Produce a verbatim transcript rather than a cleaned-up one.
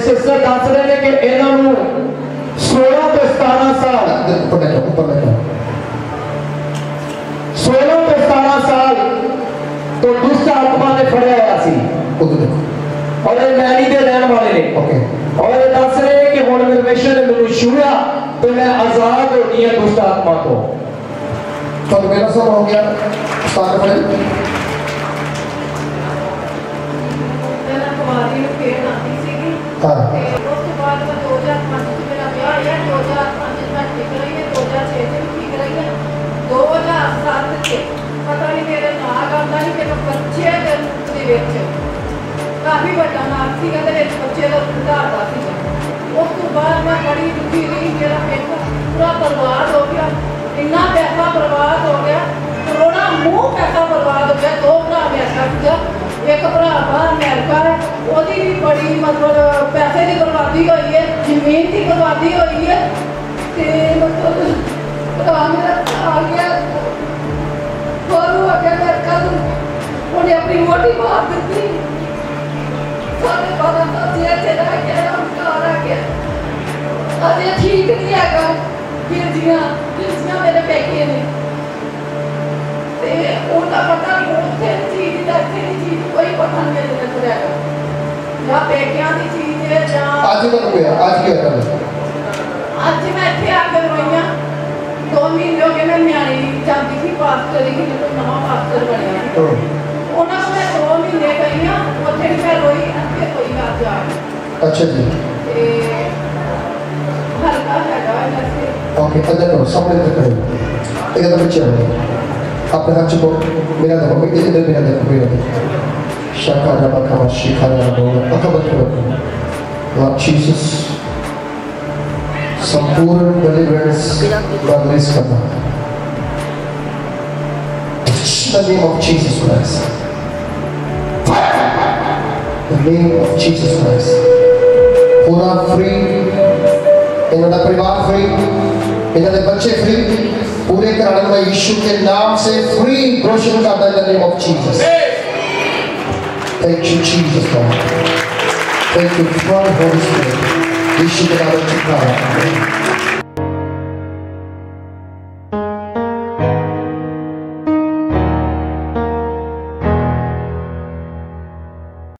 sister दस रहे हैं कि इन्हों सोलह तो सतारह साल ऊपर बैठो ऊपर बैठो सोलह तो सतारह साल तो दुष्ट आत्मा ने फड़िया हुआ सी उधर देखो और ये मैनी के रहने वाले ने ओके और ये दस रहे हैं कि हुण परमेश्वर ने मैनूं छुआ तो मैं आजाद हो गई दुष्ट आत्मा तो तो मेरा सब हो गया स्टार्ट करें मेरा कुमारी में पेड़ आती सीगी हां उसके बाद में दो हज़ार पाँच में मेरा ब्याह हुआ दो हज़ार पाँच में ठीक रही है दो हज़ार छह में ठीक रही है दो हज़ार सात के पता नहीं मेरे नाग आंदा नहीं मेरे बच्चे दे विच काफी बड़ा नाग सी कहते बच्चे का सुधारता सी उस तो बाद मैं बड़ी दुखी रही मेरा एक पूरा बर्बाद हो गया इतना पैसा बर्बाद हो गया करोड़ा मुंह पैसा बर्बाद हो गया दो भरा मेरा था एक भरा बाहर अमेरिका है ओदी भी बड़ी मतलब पैसे की बर्बादी हुई है जमीन की बर्बादी हुई है ते मतलब भरा मेरा आ गया और वो अगर अमेरिका तो उन्हें अपनी मोटी मार दी सारे पता था जे तेरा क्या उनका आ गया अरे ठीक नहीं है फिर जिया जिसमें मेरे पैके ने ते उनका पता नहीं उसे चीज दसते नहीं चीज कोई पता नहीं मेरे को रहेगा या पैकियां की चीज है या आज ही कब हुआ आज क्या कर आज मैं इथे आकर रोइया दो महीने हो गए मैं न्याणी जाती थी पास्टर की जो नवा पास्टर बनया उन्होंने को मैं दो महीने गई हां उथे मैं रोई अंते कोई ना जा अच्छा जी ते हल्का हैगा ऐसे ओके अंदर करो सामने तक करो एक तो बच्चे अपने हाथ चुको मेरा देखो मैं इधर मेरा देखो मेरा देखो शाखा रबा का शिखा रबा अकबर करो लॉर्ड जीसस संपूर्ण डिलीवरेंस का रिलीज करना the name of Jesus Christ the name of Jesus Christ पूरा फ्री इन्होंने परिवार फ्री इन्होंने बच्चे फ्री पूरे घराने में यीशु के नाम से फ्री घोषणा करता है the name of Jesus thank you Jesus God thank you for holy spirit Yeshu के नाम में